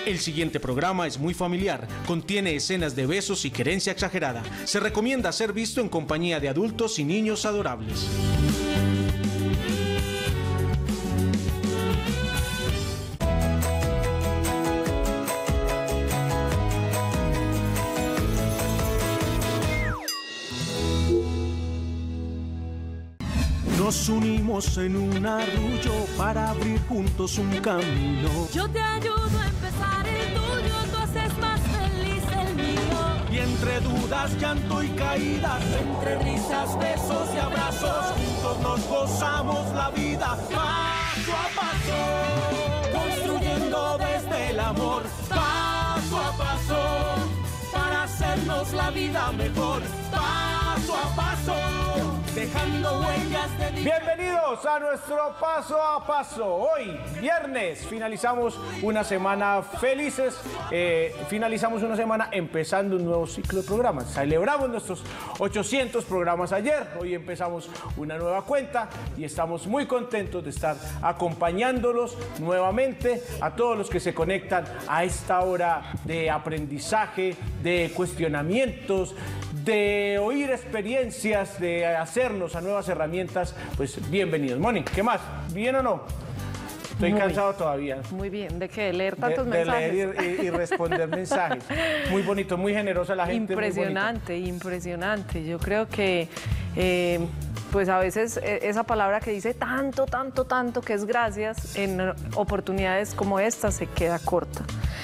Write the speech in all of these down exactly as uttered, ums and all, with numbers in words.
El siguiente programa es muy familiar, contiene escenas de besos y querencia exagerada. Se recomienda ser visto en compañía de adultos y niños adorables. Nos unimos en un arrullo para abrir juntos un camino. Yo te ayudo a empezar el tuyo, tú haces más feliz el mío. Y entre dudas, llanto y caídas, entre risas, besos y abrazos, juntos nos gozamos la vida paso a paso, construyendo desde el amor paso a paso, para hacernos la vida mejor paso a paso. Dejando huellas de... Bienvenidos a nuestro Paso a Paso. Hoy, viernes, finalizamos una semana felices, eh, finalizamos una semana empezando un nuevo ciclo de programas. Celebramos nuestros ochocientos programas ayer, hoy empezamos una nueva cuenta y estamos muy contentos de estar acompañándolos nuevamente a todos los que se conectan a esta hora de aprendizaje, de cuestionamientos, de oír experiencias, de hacernos a nuevas herramientas. Pues bienvenidos. Moni, ¿qué más? ¿Bien o no? Estoy muy, cansado todavía. Muy bien. ¿De qué? ¿De leer tantos de, de mensajes? De leer y, y responder mensajes. Muy bonito, muy generosa la gente. Impresionante, impresionante. Yo creo que... Eh, pues a veces esa palabra que dice tanto, tanto, tanto, que es gracias, en oportunidades como esta se queda corta.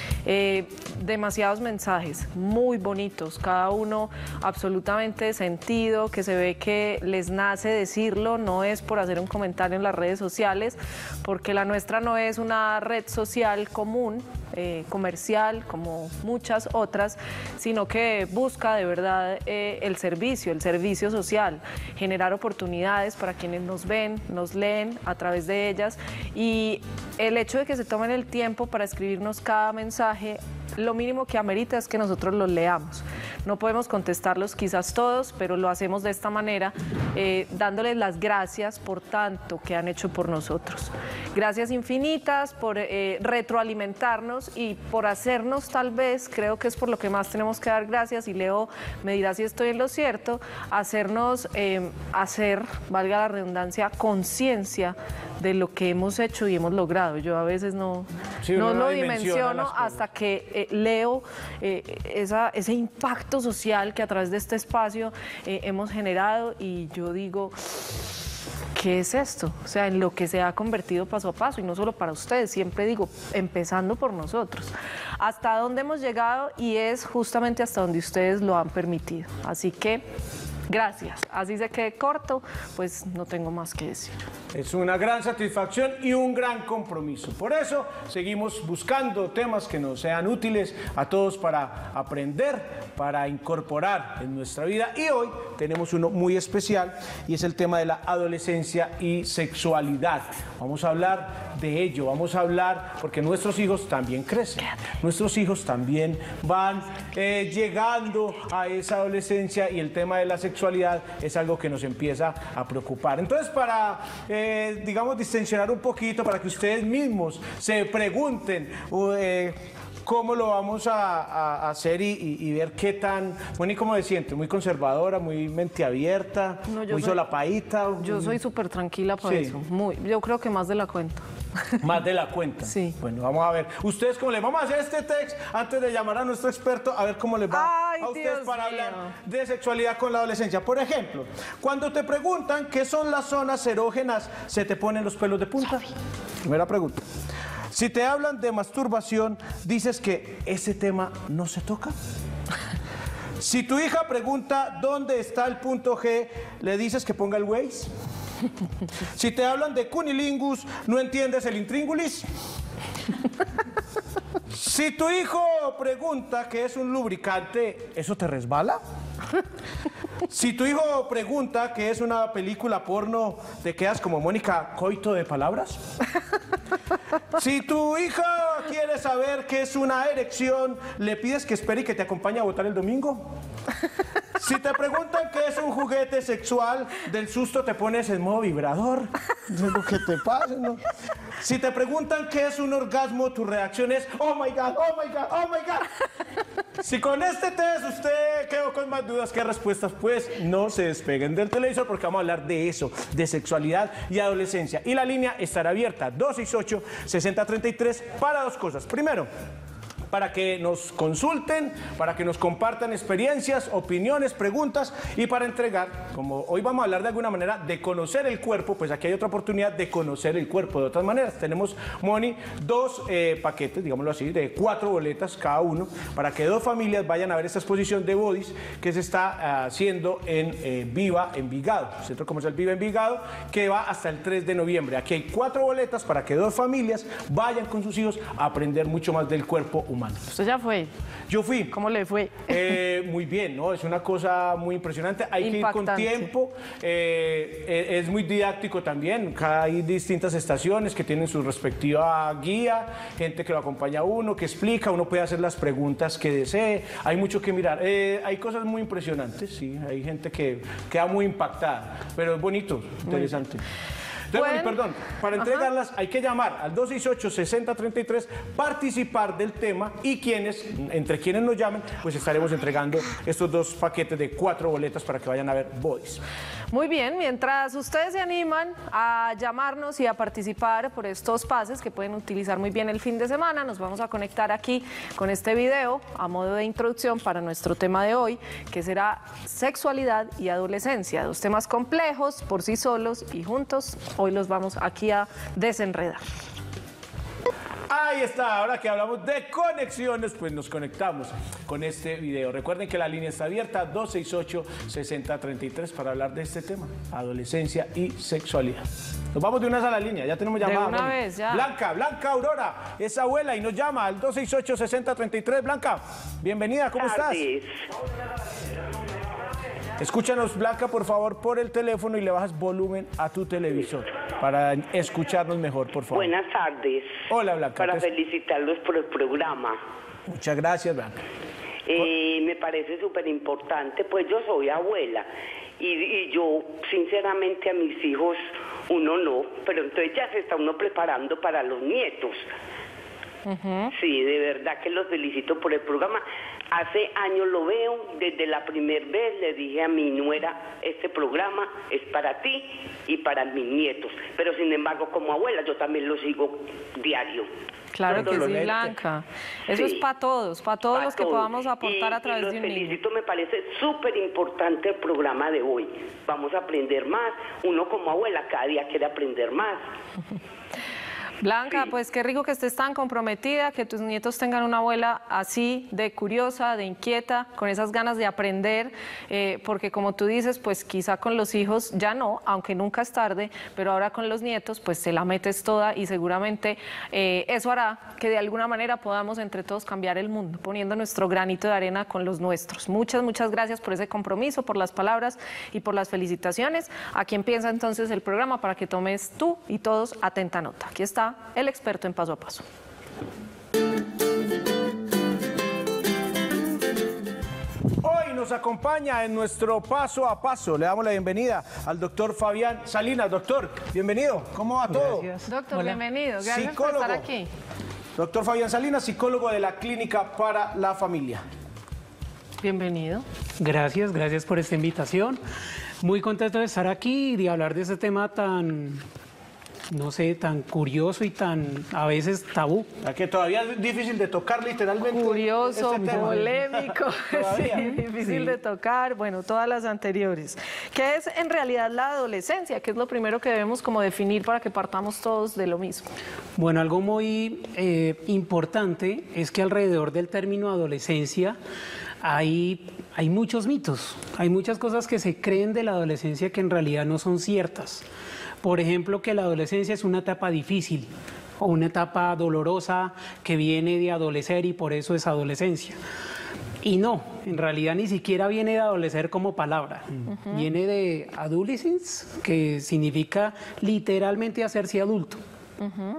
Eh, demasiados mensajes, muy bonitos, cada uno absolutamente de sentido, que se ve que les nace decirlo, no es por hacer un comentario en las redes sociales, porque la nuestra no es una red social común, eh, comercial, como muchas otras, sino que busca de verdad eh, el servicio, el servicio social, generar oportunidades para quienes nos ven, nos leen a través de ellas, y el hecho de que se tomen el tiempo para escribirnos cada mensaje, lo mínimo que amerita es que nosotros los leamos. No podemos contestarlos quizás todos, pero lo hacemos de esta manera, eh, dándoles las gracias por tanto que han hecho por nosotros. Gracias infinitas por eh, retroalimentarnos y por hacernos, tal vez, creo que es por lo que más tenemos que dar gracias, y Leo me dirá si estoy en lo cierto, hacernos eh, hacer, valga la redundancia, conciencia de lo que hemos hecho y hemos logrado. Yo a veces no, sí, no no lo dimensiono hasta que eh, leo eh, esa, ese impacto social que a través de este espacio eh, hemos generado, y yo digo, ¿qué es esto? O sea, en lo que se ha convertido Paso a Paso, y no solo para ustedes, siempre digo, empezando por nosotros. Hasta dónde hemos llegado, y es justamente hasta donde ustedes lo han permitido. Así que... gracias. Así se quede corto, pues no tengo más que decir. Es una gran satisfacción y un gran compromiso. Por eso seguimos buscando temas que nos sean útiles a todos para aprender, para incorporar en nuestra vida. Y hoy tenemos uno muy especial, y es el tema de la adolescencia y sexualidad. Vamos a hablar de ello, vamos a hablar porque nuestros hijos también crecen. Nuestros hijos también van eh, llegando a esa adolescencia, y el tema de la sexualidad sexualidad es algo que nos empieza a preocupar. Entonces, para, eh, digamos, distensionar un poquito, para que ustedes mismos se pregunten eh, cómo lo vamos a, a hacer y, y, y ver qué tan, bueno, ¿y cómo se siente? ¿Muy conservadora, muy mente abierta, no, muy soy, solapadita? Yo soy súper tranquila para sí. eso, muy, yo creo que más de la cuenta. Más de la cuenta. Sí. Bueno, vamos a ver. Ustedes, ¿cómo les vamos a hacer este text antes de llamar a nuestro experto? A ver cómo les va Ay, a ustedes Dios para mío. hablar de sexualidad con la adolescencia. Por ejemplo, cuando te preguntan qué son las zonas erógenas, ¿se te ponen los pelos de punta? Sabi. Primera pregunta. Si te hablan de masturbación, dices que ese tema no se toca. Si tu hija pregunta dónde está el punto G, le dices que ponga el Waze. Si te hablan de cunilingus, ¿no entiendes el intríngulis? Si tu hijo pregunta qué es un lubricante, ¿eso te resbala? Si tu hijo pregunta qué es una película porno, ¿te quedas como Mónica Coito de palabras? Si tu hija quiere saber qué es una erección, ¿le pides que espere y que te acompañe a votar el domingo? Si te preguntan qué es un juguete sexual, del susto te pones en modo vibrador. Eso es lo que te pasa, ¿no? Si te preguntan qué es un orgasmo, tu reacción es oh my God, oh my God, oh my God. Si con este test usted quedó con más dudas que respuestas, pues no se despeguen del televisor porque vamos a hablar de eso, de sexualidad y adolescencia. Y la línea estará abierta, dos seis ocho, seis cero tres tres, para dos cosas. Primero, para que nos consulten, para que nos compartan experiencias, opiniones, preguntas y para entregar, como hoy vamos a hablar de alguna manera de conocer el cuerpo, pues aquí hay otra oportunidad de conocer el cuerpo de otras maneras. Tenemos, Moni, dos eh, paquetes, digámoslo así, de cuatro boletas cada uno, para que dos familias vayan a ver esta exposición de Bodies que se está haciendo en eh, Viva Envigado, Centro Comercial Viva Envigado, que va hasta el tres de noviembre. Aquí hay cuatro boletas para que dos familias vayan con sus hijos a aprender mucho más del cuerpo humano. ¿Usted ya fue? Yo fui. ¿Cómo le fue? Eh, muy bien, ¿no? Es una cosa muy impresionante. Hay Impactante. que ir con tiempo. Eh, es muy didáctico también. Hay distintas estaciones que tienen su respectiva guía, gente que lo acompaña a uno, que explica, uno puede hacer las preguntas que desee. Hay mucho que mirar. Eh, hay cosas muy impresionantes, sí. Hay gente que queda muy impactada, pero es bonito, interesante. Bueno, perdón, para entregarlas ajá, hay que llamar al dos seis ocho, seis cero tres tres, participar del tema y quienes, entre quienes nos llamen, pues estaremos entregando estos dos paquetes de cuatro boletas para que vayan a ver Bodies. Muy bien, mientras ustedes se animan a llamarnos y a participar por estos pases que pueden utilizar muy bien el fin de semana, nos vamos a conectar aquí con este video a modo de introducción para nuestro tema de hoy, que será sexualidad y adolescencia, dos temas complejos por sí solos y juntos hoy los vamos aquí a desenredar. Ahí está, ahora que hablamos de conexiones, pues nos conectamos con este video. Recuerden que la línea está abierta, dos seis ocho, seis cero tres tres, para hablar de este tema, adolescencia y sexualidad. Nos vamos de una vez a la línea, ya tenemos llamada. De una vez, ya. Blanca, Blanca Aurora, es abuela y nos llama al dos seis ocho, seis cero tres tres. Blanca, bienvenida, ¿cómo estás? Escúchanos, Blanca, por favor, por el teléfono y le bajas volumen a tu televisor para escucharnos mejor, por favor. Buenas tardes. Hola, Blanca. Para Te... felicitarlos por el programa. Muchas gracias, Blanca. Eh, me parece súper importante, pues yo soy abuela y, y yo, sinceramente, a mis hijos, uno no, pero entonces ya se está uno preparando para los nietos. Uh-huh. Sí, de verdad que los felicito por el programa. Hace años lo veo, desde la primera vez le dije a mi nuera, este programa es para ti y para mis nietos. Pero sin embargo, como abuela, yo también lo sigo diario. Claro que sí, Blanca. Eso sí, es para todos, para todos pa los que todos. podamos aportar y, a través de un niño. Felicito, me parece súper importante el programa de hoy. Vamos a aprender más. Uno como abuela cada día quiere aprender más. Blanca, sí. Pues qué rico que estés tan comprometida, que tus nietos tengan una abuela así de curiosa, de inquieta, con esas ganas de aprender, eh, porque como tú dices, pues quizá con los hijos ya no, aunque nunca es tarde, pero ahora con los nietos pues se la metes toda y seguramente eh, eso hará que de alguna manera podamos entre todos cambiar el mundo, poniendo nuestro granito de arena con los nuestros. Muchas, muchas gracias por ese compromiso, por las palabras y por las felicitaciones. Aquí empieza entonces el programa para que tomes tú y todos atenta nota. Aquí está el experto en paso a paso. Hoy nos acompaña en nuestro paso a paso. Le damos la bienvenida al doctor Fabián Salinas. Doctor, bienvenido. ¿Cómo va todo? Gracias. Doctor, Hola. Bienvenido. Gracias psicólogo. por estar aquí. Doctor Fabián Salinas, psicólogo de la Clínica para la Familia. Bienvenido. Gracias, gracias por esta invitación. Muy contento de estar aquí y de hablar de este tema tan... no sé, tan curioso y tan, a veces, tabú. ¿A que todavía es difícil de tocar literalmente? Curioso, este polémico, sí, difícil sí. de tocar, bueno, todas las anteriores. ¿Qué es en realidad la adolescencia? ¿Qué es lo primero que debemos como definir para que partamos todos de lo mismo? Bueno, algo muy eh, importante es que alrededor del término adolescencia hay, hay muchos mitos, hay muchas cosas que se creen de la adolescencia que en realidad no son ciertas. Por ejemplo, que la adolescencia es una etapa difícil o una etapa dolorosa que viene de adolecer y por eso es adolescencia. Y no, en realidad ni siquiera viene de adolecer como palabra. Uh-huh. Viene de adolescence, que significa literalmente hacerse adulto. Uh-huh.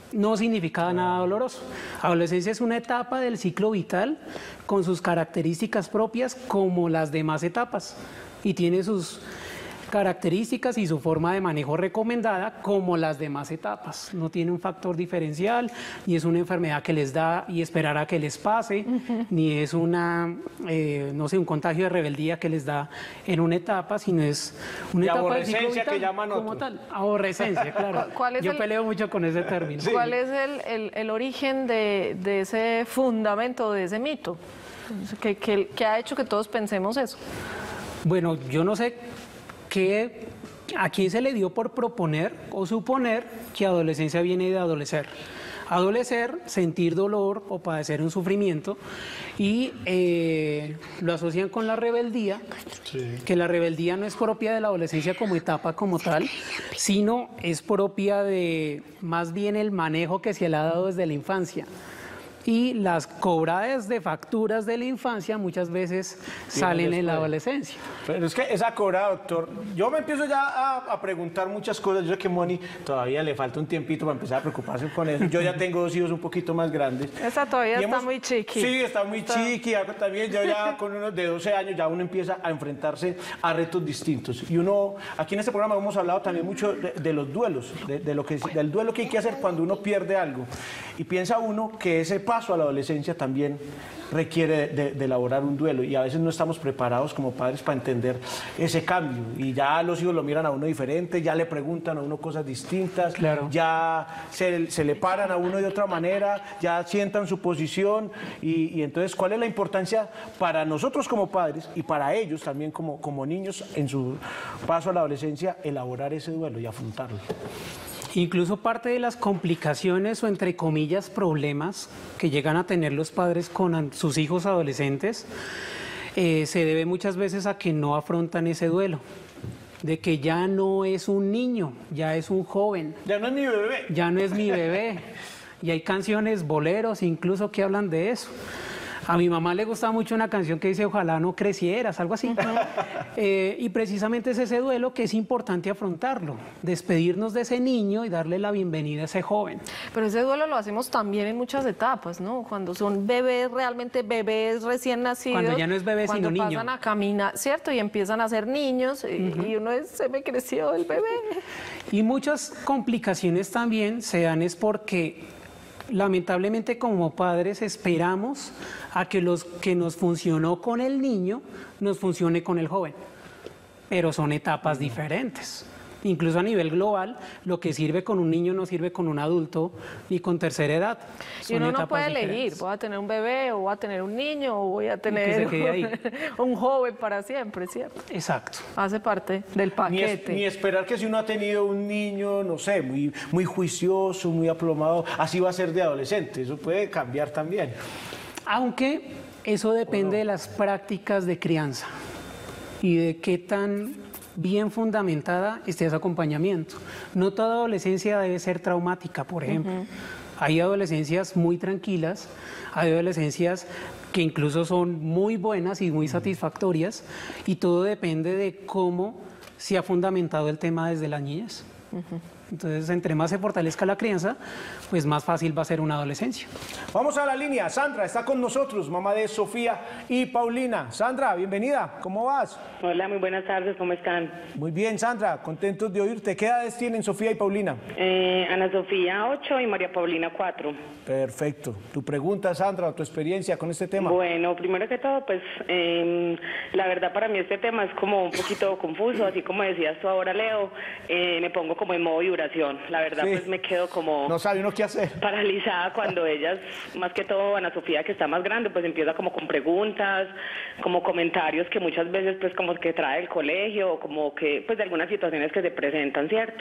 no significa nada doloroso. Adolescencia es una etapa del ciclo vital con sus características propias como las demás etapas y tiene sus características y su forma de manejo recomendada como las demás etapas. No tiene un factor diferencial, ni es una enfermedad que les da y esperar a que les pase, uh-huh. ni es una, eh, no sé, un contagio de rebeldía que les da en una etapa, sino es una y etapa del ciclo vital que llaman como otros. tal. Aborrecencia, claro. ¿Cuál es Yo el, peleo mucho con ese término. Sí. ¿Cuál es el, el, el origen de, de ese fundamento, de ese mito? ¿Qué, qué, qué ha hecho que todos pensemos eso? Bueno, yo no sé que a quién se le dio por proponer o suponer que adolescencia viene de adolecer. Adolecer, sentir dolor o padecer un sufrimiento y eh, lo asocian con la rebeldía, sí. que la rebeldía no es propia de la adolescencia como etapa como tal, sino es propia de más bien el manejo que se le ha dado desde la infancia. Y las cobradas de facturas de la infancia muchas veces salen en la adolescencia. Pero es que esa cobrada, doctor, yo me empiezo ya a, a preguntar muchas cosas. Yo sé que Moni todavía le falta un tiempito para empezar a preocuparse con eso. Yo ya tengo dos hijos un poquito más grandes. Esa todavía y está hemos, muy chiqui. Sí, está muy está... chiqui. También yo ya con unos de doce años ya uno empieza a enfrentarse a retos distintos. Y uno, aquí en este programa hemos hablado también mucho de, de los duelos, de, de lo que, del duelo que hay que hacer cuando uno pierde algo. Y piensa uno que ese paso a la adolescencia también requiere de, de elaborar un duelo y a veces no estamos preparados como padres para entender ese cambio y ya los hijos lo miran a uno diferente, ya le preguntan a uno cosas distintas, claro. ya se, se le paran a uno de otra manera, ya sientan su posición y, y entonces ¿cuál es la importancia para nosotros como padres y para ellos también como, como niños en su paso a la adolescencia elaborar ese duelo y afrontarlo? Incluso parte de las complicaciones o entre comillas problemas que llegan a tener los padres con sus hijos adolescentes eh, se debe muchas veces a que no afrontan ese duelo, de que ya no es un niño, ya es un joven. Ya no es mi bebé. Ya no es mi bebé. Y hay canciones, boleros incluso que hablan de eso. A mi mamá le gusta mucho una canción que dice ojalá no crecieras, algo así. eh, y precisamente es ese duelo que es importante afrontarlo, despedirnos de ese niño y darle la bienvenida a ese joven. Pero ese duelo lo hacemos también en muchas etapas, ¿no? Cuando son bebés, realmente bebés recién nacidos. Cuando ya no es bebé sino niño. Cuando pasan a caminar, ¿cierto? Y empiezan a ser niños y, uh-huh. y uno es, se me creció el bebé. Y muchas complicaciones también se dan es porque lamentablemente como padres esperamos a que los que nos funcionó con el niño nos funcione con el joven, pero son etapas diferentes. Incluso a nivel global, lo que sirve con un niño no sirve con un adulto ni con tercera edad. Son y uno no puede diferentes. elegir, voy a tener un bebé o voy a tener un niño o voy a tener un, un joven para siempre, ¿cierto? Exacto. Hace parte del paquete. Ni, es, ni esperar que si uno ha tenido un niño, no sé, muy, muy juicioso, muy aplomado, así va a ser de adolescente, eso puede cambiar también. Aunque eso depende no? de las prácticas de crianza y de qué tan bien fundamentada esté ese acompañamiento. No toda adolescencia debe ser traumática, por ejemplo. Uh-huh. Hay adolescencias muy tranquilas, hay adolescencias que incluso son muy buenas y muy uh-huh. satisfactorias, y todo depende de cómo se ha fundamentado el tema desde las niñas. Uh-huh. Entonces, entre más se fortalezca la crianza, pues más fácil va a ser una adolescencia. Vamos a la línea. Sandra está con nosotros, mamá de Sofía y Paulina. Sandra, bienvenida. ¿Cómo vas? Hola, muy buenas tardes. ¿Cómo están? Muy bien, Sandra. Contentos de oírte. ¿Qué edades tienen Sofía y Paulina? Eh, Ana Sofía, ocho y María Paulina, cuatro. Perfecto. ¿Tu pregunta, Sandra, o tu experiencia con este tema? Bueno, primero que todo, pues, eh, la verdad para mí este tema es como un poquito confuso. Así como decías tú ahora, Leo, eh, me pongo como en modo vibración. La verdad, sí. pues me quedo como... No sabe uno qué hacer. Paralizada cuando ellas, más que todo Ana Sofía, que está más grande, pues empieza como con preguntas, como comentarios que muchas veces pues como que trae el colegio, o como que pues de algunas situaciones que se presentan, ¿cierto?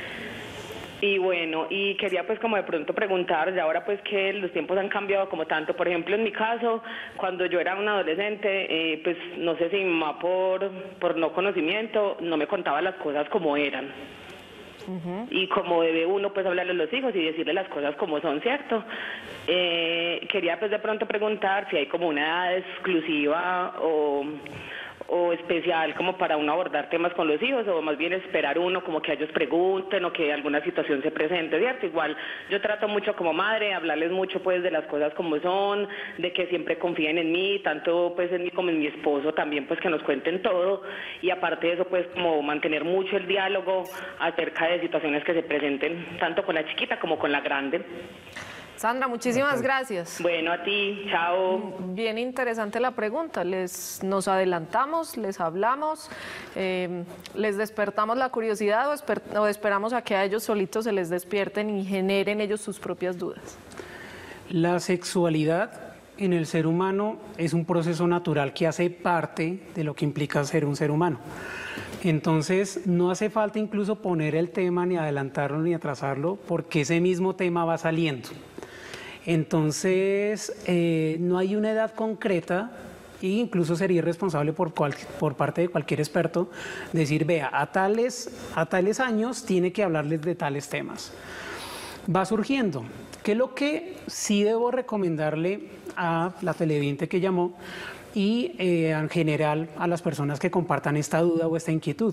Y bueno, y quería pues como de pronto preguntar, ya ahora pues que los tiempos han cambiado como tanto, por ejemplo en mi caso, cuando yo era una adolescente, eh, pues no sé si mi mamá por, por no conocimiento no me contaba las cosas como eran. Uh-huh. Y como debe uno pues hablarle a los hijos y decirle las cosas como son, ¿cierto? Eh, quería pues de pronto preguntar si hay como una edad exclusiva o, o especial como para uno abordar temas con los hijos, o más bien esperar uno como que ellos pregunten o que alguna situación se presente, ¿cierto? Igual yo trato mucho como madre, hablarles mucho pues de las cosas como son, de que siempre confíen en mí, tanto pues en mí como en mi esposo también, pues que nos cuenten todo, y aparte de eso pues como mantener mucho el diálogo acerca de situaciones que se presenten tanto con la chiquita como con la grande. Sandra, muchísimas gracias. Bueno, a ti, chao. Bien interesante la pregunta. Les, nos adelantamos, les hablamos, eh, les despertamos la curiosidad o, esper, o esperamos a que a ellos solitos se les despierten y generen ellos sus propias dudas. La sexualidad en el ser humano es un proceso natural que hace parte de lo que implica ser un ser humano. Entonces, no hace falta incluso poner el tema, ni adelantarlo, ni atrasarlo, porque ese mismo tema va saliendo. Entonces, eh, no hay una edad concreta, e incluso sería irresponsable por, cual, por parte de cualquier experto decir, vea, a tales, a tales años tiene que hablarles de tales temas. Va surgiendo. ¿Qué es lo que sí debo recomendarle a la televidente que llamó y eh, en general a las personas que compartan esta duda o esta inquietud?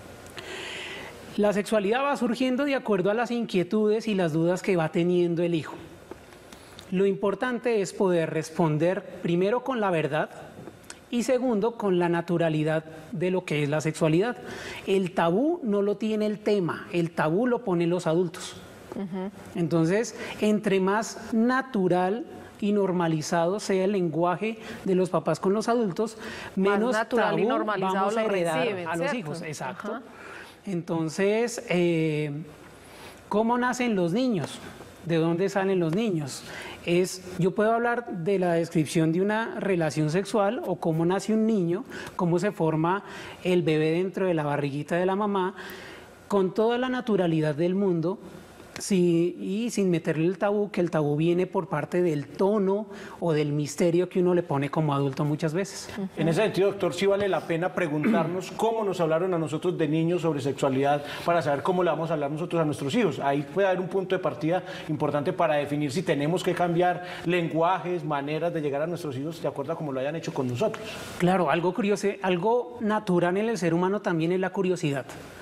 La sexualidad va surgiendo de acuerdo a las inquietudes y las dudas que va teniendo el hijo. Lo importante es poder responder primero con la verdad y segundo con la naturalidad de lo que es la sexualidad. El tabú no lo tiene el tema, el tabú lo ponen los adultos. Uh-huh. Entonces, entre más natural y normalizado sea el lenguaje de los papás con los adultos, menos natural tabú y normalizado vamos a heredar reciben, a los ¿cierto? hijos. Exacto. Ajá. Entonces, eh, ¿cómo nacen los niños? ¿De dónde salen los niños? Es, yo puedo hablar de la descripción de una relación sexual o cómo nace un niño, cómo se forma el bebé dentro de la barriguita de la mamá, con toda la naturalidad del mundo. Sí, y sin meterle el tabú, que el tabú viene por parte del tono o del misterio que uno le pone como adulto muchas veces. Uh-huh. En ese sentido, doctor, sí vale la pena preguntarnos cómo nos hablaron a nosotros de niños sobre sexualidad para saber cómo le vamos a hablar nosotros a nuestros hijos. Ahí puede haber un punto de partida importante para definir si tenemos que cambiar lenguajes, maneras de llegar a nuestros hijos de acuerdo a cómo lo hayan hecho con nosotros. Claro, algo curioso, algo natural en el ser humano también es la curiosidad.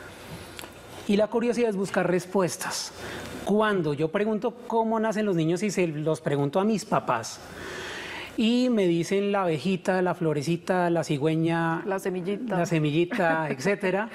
Y la curiosidad es buscar respuestas. Cuando yo pregunto cómo nacen los niños y se los pregunto a mis papás y me dicen la abejita, la florecita, la cigüeña, la semillita, la semillita, etcétera,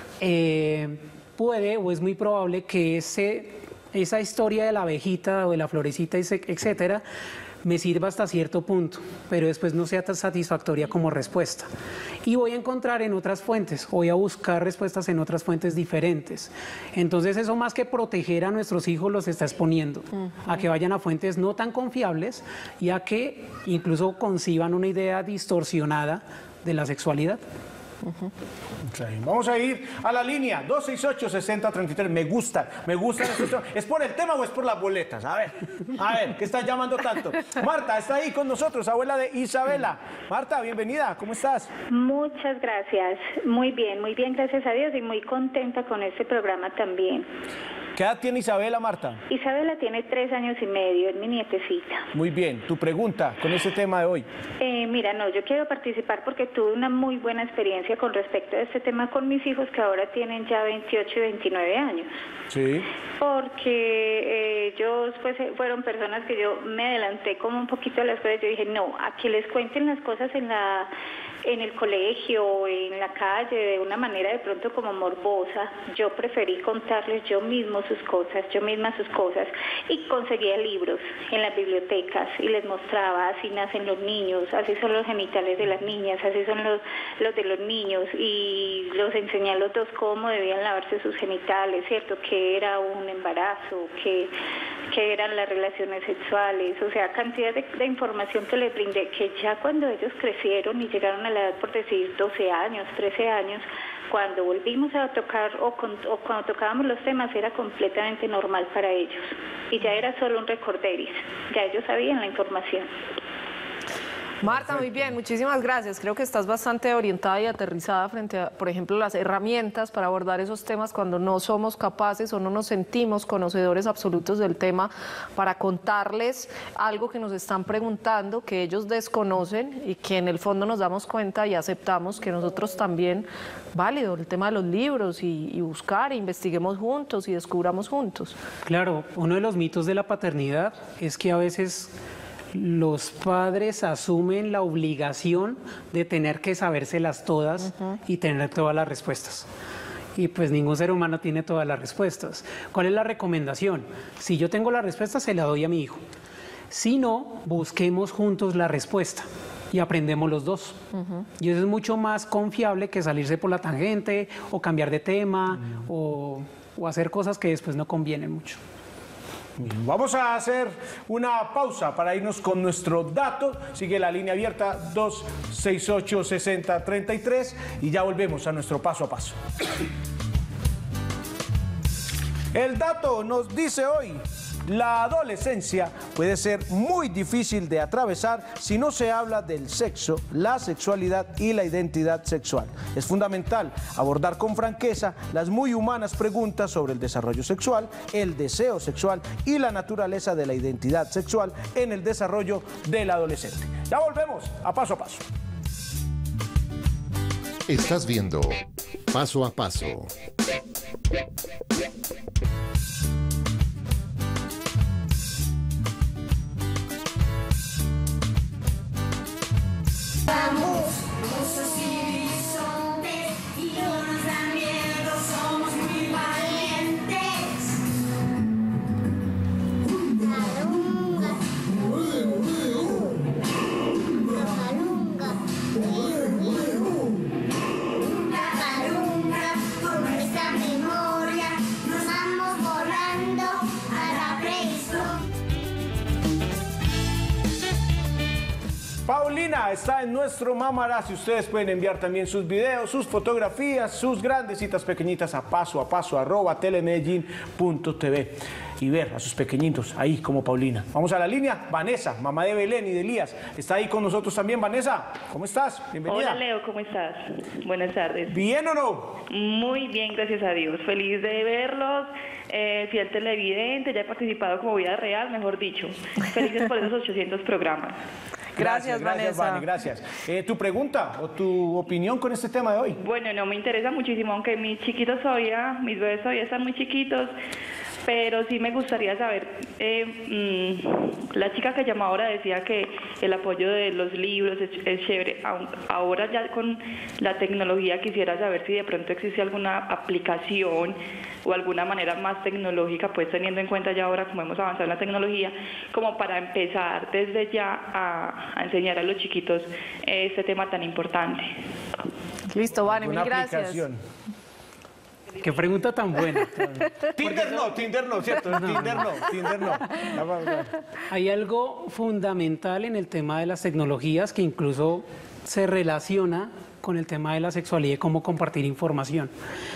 eh, puede o es muy probable que ese, esa historia de la abejita o de la florecita, etcétera, me sirva hasta cierto punto, pero después no sea tan satisfactoria como respuesta. Y voy a encontrar en otras fuentes, voy a buscar respuestas en otras fuentes diferentes. Entonces eso más que proteger a nuestros hijos los está exponiendo uh-huh. a que vayan a fuentes no tan confiables y a que incluso conciban una idea distorsionada de la sexualidad. Uh-huh. Okay. Vamos a ir a la línea dos seis ocho, seis cero tres tres. Me gusta, me gusta. ¿Es por el tema o es por las boletas? A ver, a ver, ¿qué estás llamando tanto? Marta está ahí con nosotros, abuela de Isabela. Marta, bienvenida, ¿cómo estás? Muchas gracias, muy bien, muy bien, gracias a Dios y muy contenta con este programa también. ¿Qué edad tiene Isabela, Marta? Isabela tiene tres años y medio, es mi nietecita. Muy bien, tu pregunta con este tema de hoy. Eh, mira, no, yo quiero participar porque tuve una muy buena experiencia con respecto a este tema con mis hijos que ahora tienen ya veintiocho y veintinueve años. Sí. Porque eh, ellos pues fueron personas que yo me adelanté como un poquito a las cosas. Yo dije, no, a que les cuenten las cosas en la... en el colegio, en la calle, de una manera de pronto como morbosa. Yo preferí contarles yo mismo sus cosas, yo misma sus cosas, y conseguía libros en las bibliotecas y les mostraba, así nacen los niños, así son los genitales de las niñas, así son los, los de los niños, y los enseñé a los dos cómo debían lavarse sus genitales, ¿cierto? Que era un embarazo, que, que eran las relaciones sexuales, o sea, cantidad de, de información que les brindé, que ya cuando ellos crecieron y llegaron a la edad, por decir, doce años, trece años, cuando volvimos a tocar o, con, o cuando tocábamos los temas era completamente normal para ellos y ya era solo un recorderis, ya ellos sabían la información. Marta, muy bien, muchísimas gracias. Creo que estás bastante orientada y aterrizada frente a, por ejemplo, las herramientas para abordar esos temas cuando no somos capaces o no nos sentimos conocedores absolutos del tema, para contarles algo que nos están preguntando, que ellos desconocen y que en el fondo nos damos cuenta y aceptamos que nosotros también, válido, el tema de los libros y, y buscar, e investiguemos juntos y descubramos juntos. Claro, uno de los mitos de la paternidad es que a veces los padres asumen la obligación de tener que sabérselas todas uh-huh. y tener todas las respuestas. Y pues ningún ser humano tiene todas las respuestas. ¿Cuál es la recomendación? Si yo tengo la respuesta, se la doy a mi hijo. Si no, busquemos juntos la respuesta y aprendemos los dos. Uh-huh. Y eso es mucho más confiable que salirse por la tangente o cambiar de tema uh-huh. o, o hacer cosas que después no convienen mucho. Vamos a hacer una pausa para irnos con nuestro dato. Sigue la línea abierta dos seis ocho, seis cero tres tres y ya volvemos a nuestro paso a paso. El dato nos dice hoy: la adolescencia puede ser muy difícil de atravesar si no se habla del sexo, la sexualidad y la identidad sexual. Es fundamental abordar con franqueza las muy humanas preguntas sobre el desarrollo sexual, el deseo sexual y la naturaleza de la identidad sexual en el desarrollo del adolescente. Ya volvemos a Paso a Paso. Estás viendo Paso a Paso. Vamos, osos y bisontes, y no nos da miedo, somos muy valientes. Lunga, lunga, lunga, lunga, con nuestra memoria nos vamos volando a la prehistoria. Paulina está en nuestro Mamarazzi. Ustedes pueden enviar también sus videos, sus fotografías, sus grandes citas pequeñitas a paso a paso arroba telemedellín punto tv y ver a sus pequeñitos ahí como Paulina. Vamos a la línea. Vanessa, mamá de Belén y de Elías, está ahí con nosotros también. Vanessa, ¿cómo estás? Bienvenida. Hola Leo, ¿cómo estás? Buenas tardes. ¿Bien o no? Muy bien, gracias a Dios. Feliz de verlos. Eh, fiel televidente, ya he participado como vida real, mejor dicho. Felices por esos ochocientos programas. Gracias, gracias, Vanessa. Vani, gracias. Eh, ¿Tu pregunta o tu opinión con este tema de hoy? Bueno, no, me interesa muchísimo, aunque mis chiquitos todavía, mis bebés todavía están muy chiquitos, pero sí me gustaría saber, eh, mmm, la chica que llamó ahora decía que el apoyo de los libros es, es chévere. Ahora ya con la tecnología quisiera saber si de pronto existe alguna aplicación o alguna manera más tecnológica, pues teniendo en cuenta ya ahora cómo hemos avanzado en la tecnología, como para empezar desde ya a, a enseñar a los chiquitos este tema tan importante. Listo, Vane, mil gracias. Qué pregunta tan buena. Tinder no, Tinder no, ¿cierto? No, Tinder no, Tinder no. Hay algo fundamental en el tema de las tecnologías que incluso se relaciona con el tema de la sexualidad y cómo compartir información.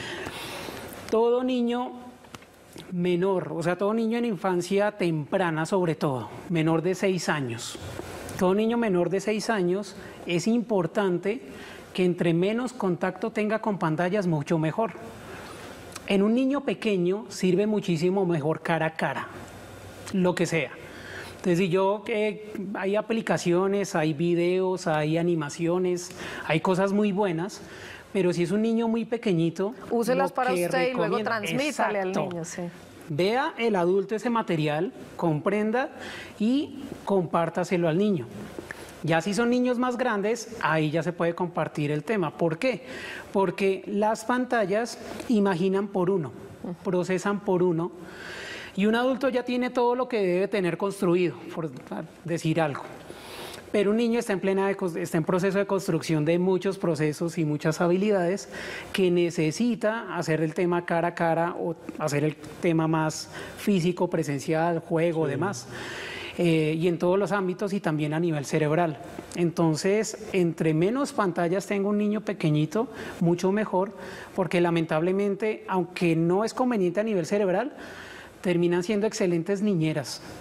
Todo niño menor, o sea, todo niño en infancia temprana sobre todo, menor de seis años, todo niño menor de seis años es importante que entre menos contacto tenga con pantallas, mucho mejor. En un niño pequeño sirve muchísimo mejor cara a cara, lo que sea. Entonces, si yo, eh, hay aplicaciones, hay videos, hay animaciones, hay cosas muy buenas, pero si es un niño muy pequeñito, úselas para usted y luego transmítale al niño. Sí. Vea el adulto ese material, comprenda y compártaselo al niño. Ya si son niños más grandes, ahí ya se puede compartir el tema. ¿Por qué? Porque las pantallas imaginan por uno, procesan por uno, y un adulto ya tiene todo lo que debe tener construido, por decir algo. Pero un niño está en, plena, está en proceso de construcción de muchos procesos y muchas habilidades que necesita hacer el tema cara a cara o hacer el tema más físico, presencial, juego, sí. demás. Eh, y en todos los ámbitos y también a nivel cerebral. Entonces, entre menos pantallas tenga un niño pequeñito, mucho mejor, porque lamentablemente, aunque no es conveniente a nivel cerebral, terminan siendo excelentes niñeras.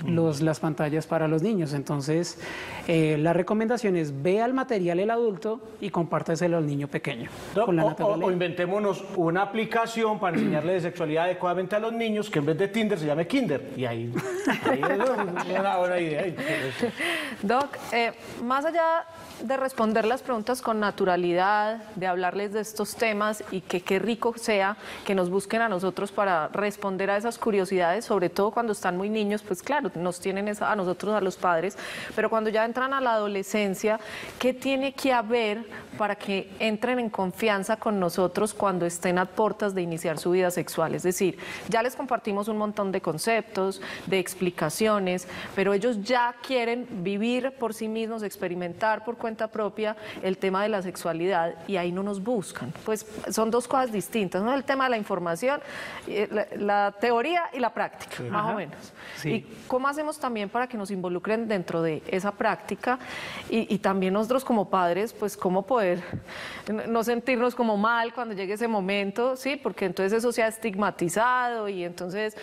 los, las pantallas para los niños. Entonces, eh, la recomendación es vea el material el adulto y compártaselo al niño pequeño. No, con la o, o, naturaleza. o inventémonos una aplicación para enseñarle de sexualidad adecuadamente a los niños que en vez de Tinder se llame Kinder. Y ahí, ahí es una buena idea. Doc, eh, más allá de responder las preguntas con naturalidad, de hablarles de estos temas y que qué rico sea que nos busquen a nosotros para responder a esas curiosidades, sobre todo cuando están muy niños, pues claro, nos tienen esa, a nosotros, a los padres, pero cuando ya entran a la adolescencia, ¿qué tiene que haber para que entren en confianza con nosotros cuando estén a puertas de iniciar su vida sexual? Es decir, ya les compartimos un montón de conceptos, de explicaciones, pero ellos ya quieren vivir por sí mismos, experimentar por cuenta propia el tema de la sexualidad y ahí no nos buscan. Pues son dos cosas distintas, ¿no? El tema de la información, la, la teoría y la práctica, sí, más ajá, o menos. Sí. Y cómo hacemos también para que nos involucren dentro de esa práctica y, y también nosotros como padres, pues cómo poder no sentirnos como mal cuando llegue ese momento, ¿sí? Porque entonces eso se ha estigmatizado y entonces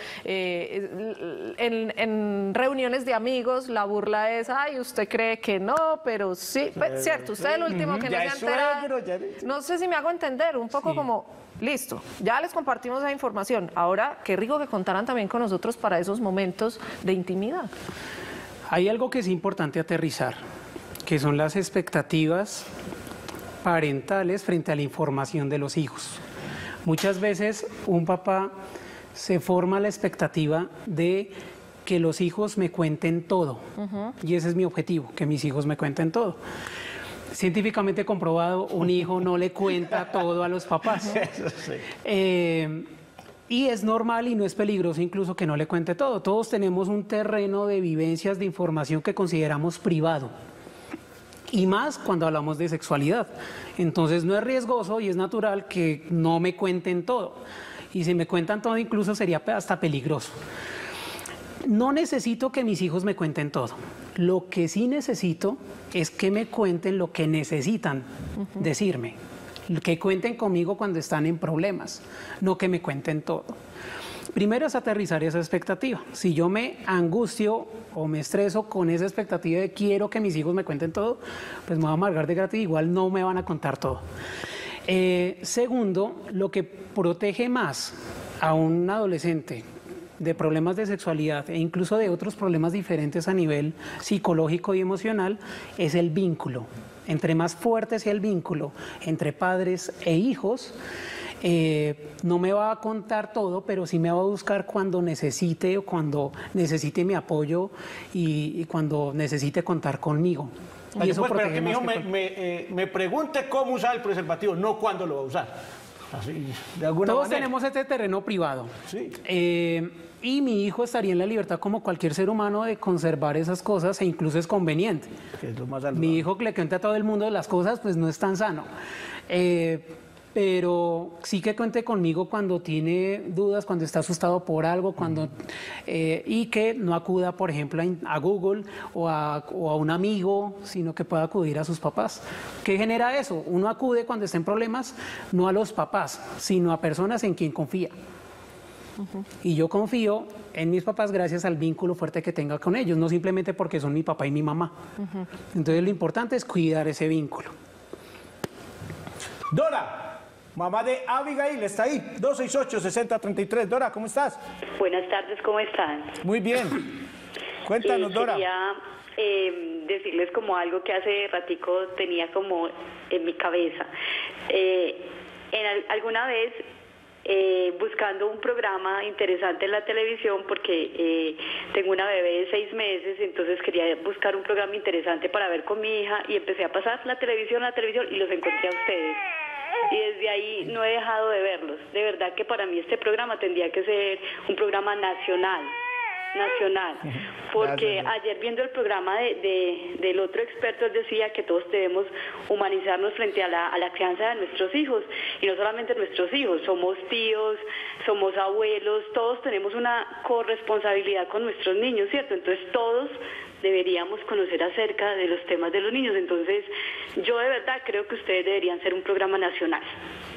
eh, en, en reuniones de amigos la burla es, ay, usted cree que no, pero sí. Pues, cierto, usted es el último que no se ha enterado. No sé si me hago entender, un poco sí. Como, listo, ya les compartimos esa información. Ahora, qué rico que contaran también con nosotros para esos momentos de intimidad. Hay algo que es importante aterrizar, que son las expectativas parentales frente a la información de los hijos. Muchas veces un papá se forma la expectativa de que los hijos me cuenten todo. Uh-huh. Y ese es mi objetivo, que mis hijos me cuenten todo. Científicamente comprobado, un hijo no le cuenta todo a los papás. Eso sí. Eh, y es normal y no es peligroso incluso que no le cuente todo. Todos tenemos un terreno de vivencias, de información que consideramos privado. Y más cuando hablamos de sexualidad. Entonces no es riesgoso y es natural que no me cuenten todo. Y si me cuentan todo incluso sería hasta peligroso. No necesito que mis hijos me cuenten todo. Lo que sí necesito es que me cuenten lo que necesitan uh-huh. decirme. Que cuenten conmigo cuando están en problemas, no que me cuenten todo. Primero es aterrizar esa expectativa. Si yo me angustio o me estreso con esa expectativa de quiero que mis hijos me cuenten todo, pues me voy a amargar de gratis, igual no me van a contar todo. Eh, segundo, lo que protege más a un adolescente de problemas de sexualidad e incluso de otros problemas diferentes a nivel psicológico y emocional es el vínculo. Entre más fuerte sea el vínculo entre padres e hijos, eh, no me va a contar todo, pero sí me va a buscar cuando necesite o cuando necesite mi apoyo y, y cuando necesite contar conmigo. Y eso puede esperar que mi hijo me, me, eh, me pregunte cómo usar el preservativo, no cuándo lo va a usar. Así, de alguna Todos manera. tenemos este terreno privado. Sí. Eh, y mi hijo estaría en la libertad como cualquier ser humano de conservar esas cosas e incluso es conveniente. Que es lo más saludable. Mi hijo que le cuente a todo el mundo las cosas pues no es tan sano. Eh, pero sí que cuente conmigo cuando tiene dudas, cuando está asustado por algo, cuando eh, y que no acuda, por ejemplo, a, a Google o a, o a un amigo, sino que pueda acudir a sus papás. ¿Qué genera eso? Uno acude cuando está en problemas, no a los papás, sino a personas en quien confía. Uh-huh. Y yo confío en mis papás gracias al vínculo fuerte que tenga con ellos, no simplemente porque son mi papá y mi mamá. Uh-huh. Entonces lo importante es cuidar ese vínculo. Dora. Mamá de Abigail está ahí, dos seis ocho, seis cero tres tres. Dora, ¿cómo estás? Buenas tardes, ¿cómo están? Muy bien. Cuéntanos, eh, Dora. Quería eh, decirles como algo que hace ratico tenía como en mi cabeza. Eh, en al, alguna vez, eh, buscando un programa interesante en la televisión, porque eh, tengo una bebé de seis meses, entonces quería buscar un programa interesante para ver con mi hija y empecé a pasar la televisión, la televisión y los encontré a ustedes. Y desde ahí no he dejado de verlos. De verdad que para mí este programa tendría que ser un programa nacional, nacional, porque Gracias. Ayer viendo el programa de, de, del otro experto, él decía que todos debemos humanizarnos frente a la, a la crianza de nuestros hijos, y no solamente nuestros hijos, somos tíos, somos abuelos, todos tenemos una corresponsabilidad con nuestros niños, ¿cierto? Entonces todos deberíamos conocer acerca de los temas de los niños. Entonces, yo de verdad creo que ustedes deberían ser un programa nacional.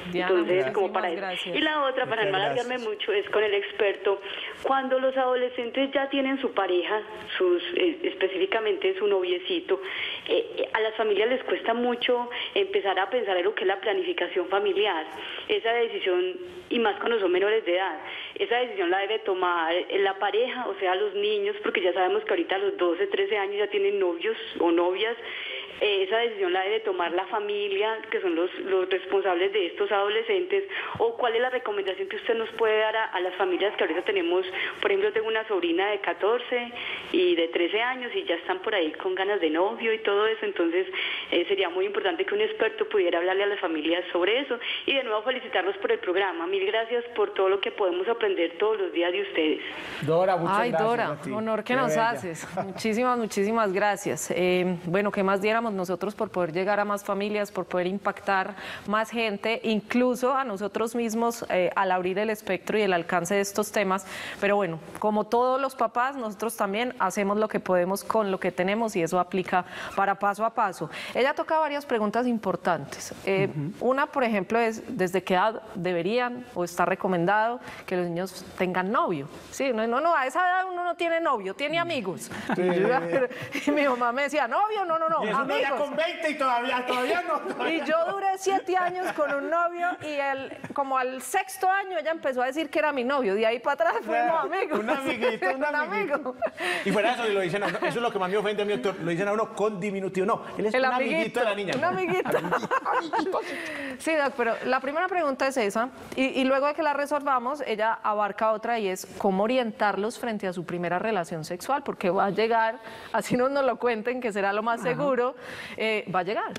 Diana, Entonces, como para eso. gracias. Y la otra, para Muchas no alargarme gracias. mucho, es con el experto. Cuando los adolescentes ya tienen su pareja, sus eh, específicamente su noviecito, eh, eh, a las familias les cuesta mucho empezar a pensar en lo que es la planificación familiar. Esa decisión, y más cuando son menores de edad, esa decisión la debe tomar la pareja, o sea, los niños, porque ya sabemos que ahorita a los doce, trece años ya tienen novios o novias. Eh, esa decisión la debe tomar la familia, que son los, los responsables de estos adolescentes, o cuál es la recomendación que usted nos puede dar a, a las familias que ahorita tenemos. Por ejemplo, tengo una sobrina de catorce y de trece años y ya están por ahí con ganas de novio y todo eso, entonces eh, sería muy importante que un experto pudiera hablarle a las familias sobre eso. Y de nuevo felicitarlos por el programa, mil gracias por todo lo que podemos aprender todos los días de ustedes. Dora, muchas Ay, gracias Dora, a ti. honor que Qué nos bella. haces. Muchísimas, muchísimas gracias. Eh, bueno, ¿qué más diéramos nosotros por poder llegar a más familias, por poder impactar más gente, incluso a nosotros mismos eh, al abrir el espectro y el alcance de estos temas? Pero bueno, como todos los papás, nosotros también hacemos lo que podemos con lo que tenemos y eso aplica para paso a paso. Ella toca varias preguntas importantes. Eh, uh-huh. Una, por ejemplo, es ¿desde qué edad deberían o está recomendado que los niños tengan novio? Sí, no, no, no, a esa edad uno no tiene novio, tiene amigos. Sí. Y mi mamá me decía, novio, no, no, no, y eso amigos. Ya con veinte y todavía, todavía no. Todavía y yo duré siete años con un novio y él, como al sexto año ella empezó a decir que era mi novio. De ahí para atrás fuimos amigos. Un amiguito, un, un amigo. Y fuera eso, lo dicen a uno, eso es lo que más me ofende a mí, doctor, lo dicen a uno con diminutivo. No, él es el un amiguito, amiguito de la niña. Un amiguito. amiguito. Sí, doc, pero la primera pregunta es esa. Y, y luego de que la resolvamos, ella abarca otra y es cómo orientarlos frente a su primera relación sexual, porque va a llegar, así no nos lo cuenten, que será lo más seguro, eh, va a llegar.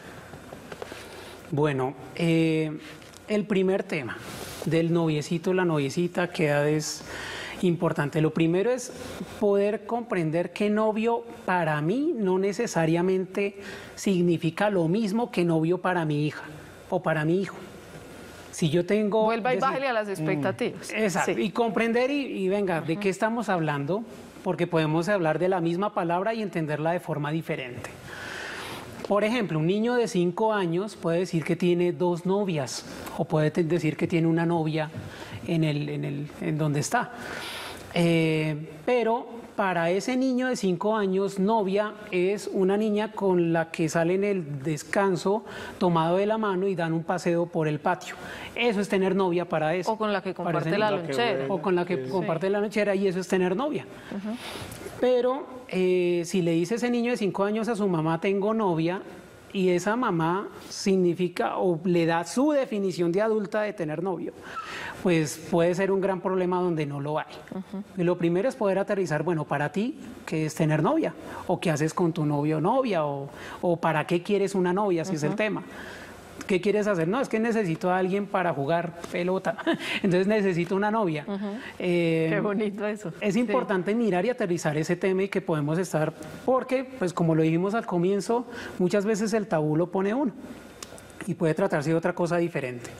Bueno, eh, el primer tema del noviecito, la noviecita, ¿qué edad es importante? Lo primero es poder comprender que novio para mí no necesariamente significa lo mismo que novio para mi hija o para mi hijo. Si yo tengo... Vuelva y bájale a las expectativas. Exacto, sí. Y comprender y, y venga, uh-huh. ¿de qué estamos hablando? Porque podemos hablar de la misma palabra y entenderla de forma diferente. Por ejemplo, un niño de cinco años puede decir que tiene dos novias o puede decir que tiene una novia en, el, en, el, en donde está. Eh, pero para ese niño de cinco años, novia es una niña con la que sale en el descanso tomado de la mano y dan un paseo por el patio. Eso es tener novia para eso. O con la que comparte la lonchera. O con la que sí. comparte la lonchera y eso es tener novia. Uh-huh. Pero eh, si le dice ese niño de cinco años a su mamá, tengo novia, y esa mamá significa o le da su definición de adulta de tener novio, pues puede ser un gran problema donde no lo hay. Uh-huh. Y lo primero es poder aterrizar, bueno, para ti, ¿qué es tener novia? ¿O qué haces con tu novio o novia? ¿O, o para qué quieres una novia, si uh-huh. es el tema? ¿Qué quieres hacer? No, es que necesito a alguien para jugar pelota, entonces necesito una novia. Uh-huh. eh, Qué bonito eso. Es importante sí. mirar y aterrizar ese tema y que podemos estar, porque, pues como lo dijimos al comienzo, muchas veces el tabú lo pone uno y puede tratarse de otra cosa diferente.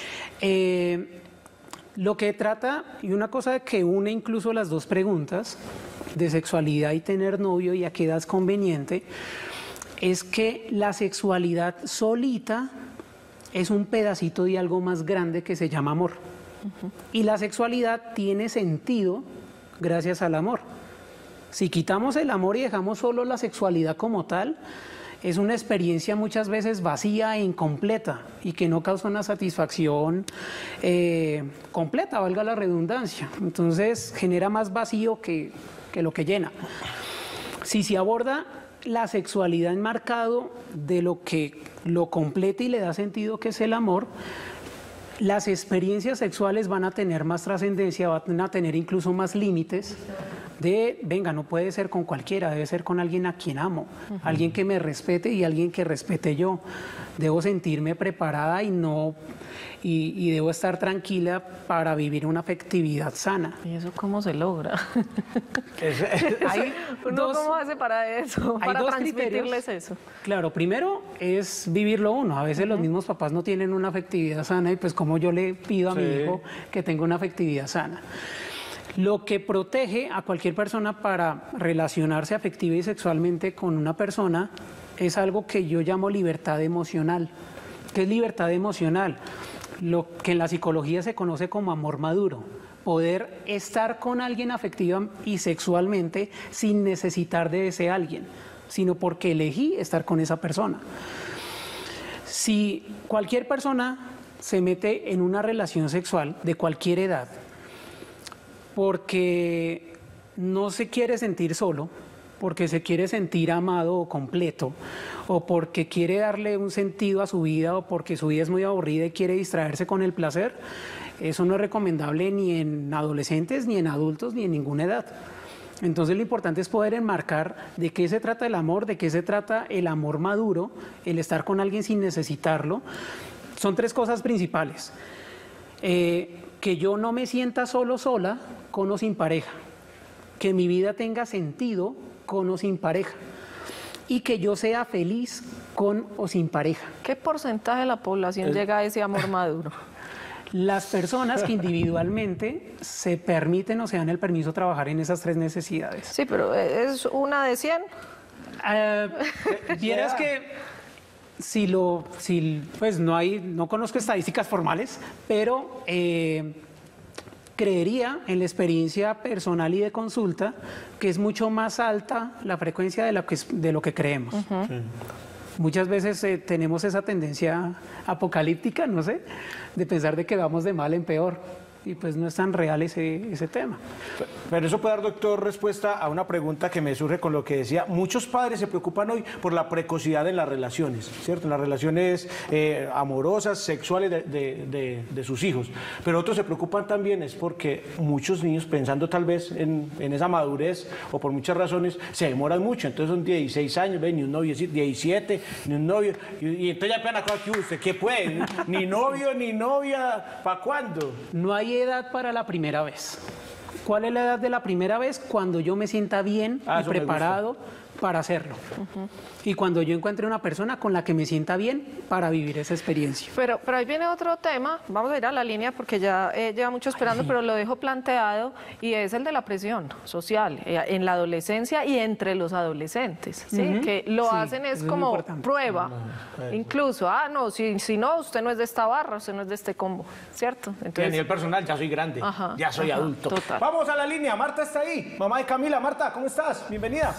Eh, lo que trata, y una cosa que une incluso las dos preguntas, de sexualidad y tener novio y a qué edad es conveniente, es que la sexualidad solita es un pedacito de algo más grande que se llama amor. Uh-huh. Y la sexualidad tiene sentido gracias al amor. Si quitamos el amor y dejamos solo la sexualidad como tal, es una experiencia muchas veces vacía e incompleta y que no causa una satisfacción eh, completa, valga la redundancia. Entonces genera más vacío que, que lo que llena. Si se aborda la sexualidad enmarcado de lo que lo completa y le da sentido, que es el amor, las experiencias sexuales van a tener más trascendencia, van a tener incluso más límites de, venga, no puede ser con cualquiera, debe ser con alguien a quien amo, uh-huh. alguien que me respete y alguien que respete yo. Debo sentirme preparada y no y, y debo estar tranquila para vivir una afectividad sana. ¿Y eso cómo se logra? Es, es, hay ¿Uno dos, cómo hace para eso? Hay para dos transmitirles criterios. eso. Claro, primero es vivirlo uno. A veces uh-huh. los mismos papás no tienen una afectividad sana y pues como yo le pido a sí. mi hijo que tenga una afectividad sana. Lo que protege a cualquier persona para relacionarse afectiva y sexualmente con una persona es algo que yo llamo libertad emocional. ¿Qué es libertad emocional? lo que en la psicología se conoce como amor maduro. Poder estar con alguien afectiva y sexualmente sin necesitar de ese alguien, sino porque elegí estar con esa persona. Si cualquier persona se mete en una relación sexual de cualquier edad porque no se quiere sentir solo, porque se quiere sentir amado o completo, o porque quiere darle un sentido a su vida, o porque su vida es muy aburrida y quiere distraerse con el placer, eso no es recomendable ni en adolescentes, ni en adultos, ni en ninguna edad. Entonces lo importante es poder enmarcar de qué se trata el amor, de qué se trata el amor maduro, el estar con alguien sin necesitarlo. Son tres cosas principales. Eh, que yo no me sienta solo, sola, con o sin pareja. Que mi vida tenga sentido con o sin pareja. Y que yo sea feliz con o sin pareja. ¿Qué porcentaje de la población llega a ese amor maduro? Las personas que individualmente se permiten o se dan el permiso de trabajar en esas tres necesidades. Sí, pero ¿es una de cien? Uh, Vieras que si lo, si, pues no hay, no conozco estadísticas formales, pero eh, creería en la experiencia personal y de consulta que es mucho más alta la frecuencia de lo que, de lo que creemos. Uh-huh. Sí. Muchas veces eh, tenemos esa tendencia apocalíptica, no sé, de pensar de que vamos de mal en peor. Y pues no es tan real ese, ese tema. Pero eso puede dar, doctor, respuesta a una pregunta que me surge con lo que decía. Muchos padres se preocupan hoy por la precocidad en las relaciones, ¿cierto? En las relaciones eh, amorosas, sexuales de, de, de, de sus hijos. Pero otros se preocupan también es porque muchos niños, pensando tal vez en, en esa madurez o por muchas razones, se demoran mucho. Entonces son dieciséis años, ¿ven? Ni un novio, diecisiete, ni un novio. Y, y entonces ya apenas, ¿qué usted? ¿Qué puede? Ni novio, ni novia, ¿para cuándo? No hay edad para la primera vez. ¿Cuál es la edad de la primera vez? Cuando yo me sienta bien ah, y preparado para hacerlo. Uh-huh. Y cuando yo encuentre una persona con la que me sienta bien para vivir esa experiencia. Pero, pero ahí viene otro tema, vamos a ir a la línea porque ya eh, lleva mucho esperando, Ay. pero lo dejo planteado, y es el de la presión social eh, en la adolescencia y entre los adolescentes, ¿sí? Uh-huh. Que lo sí, hacen es como es prueba, no, no, incluso, ah, no, si, si no, usted no es de esta barra, usted no es de este combo, ¿cierto? Entonces, a nivel personal, ya soy grande, ajá, ya soy ajá, adulto. Total. Vamos a la línea, Marta está ahí, mamá de Camila. Marta, ¿cómo estás? Bienvenida.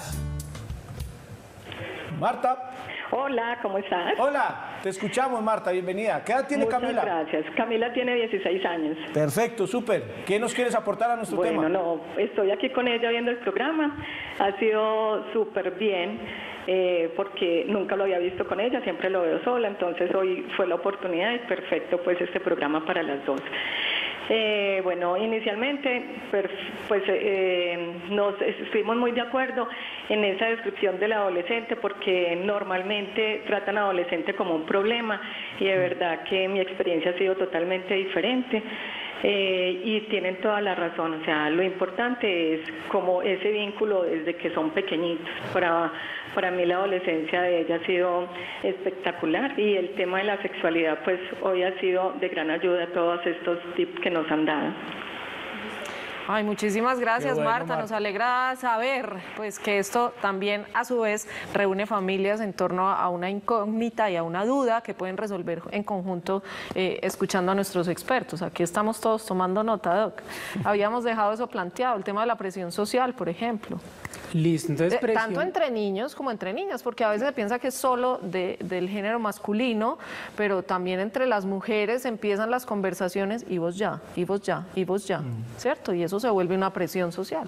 Marta. Hola, ¿cómo estás? Hola, te escuchamos, Marta, bienvenida. ¿Qué edad tiene Muchas Camila? Gracias, Camila tiene dieciséis años. Perfecto, súper. ¿Qué nos quieres aportar a nuestro bueno, tema? Bueno, no, estoy aquí con ella viendo el programa, ha sido súper bien, eh, porque nunca lo había visto con ella, siempre lo veo sola, entonces hoy fue la oportunidad y perfecto pues este programa para las dos. Eh, bueno, inicialmente pues eh, nos estuvimos muy de acuerdo en esa descripción del adolescente porque normalmente tratan al adolescente como un problema y de verdad que mi experiencia ha sido totalmente diferente. Eh, y tienen toda la razón, o sea, lo importante es como ese vínculo desde que son pequeñitos. Para, para mí la adolescencia de ella ha sido espectacular y el tema de la sexualidad pues hoy ha sido de gran ayuda a todos estos tips que nos han dado. Ay, muchísimas gracias, bueno, Marta. Marta. Nos alegra saber pues, que esto también, a su vez, reúne familias en torno a una incógnita y a una duda que pueden resolver en conjunto eh, escuchando a nuestros expertos. Aquí estamos todos tomando nota, Doc. Habíamos dejado eso planteado, el tema de la presión social, por ejemplo. Listo, entonces presión. Tanto entre niños como entre niñas, porque a veces se piensa que es solo de, del género masculino, pero también entre las mujeres empiezan las conversaciones y vos ya, y vos ya, y vos ya, mm. ¿cierto? Y eso se vuelve una presión social.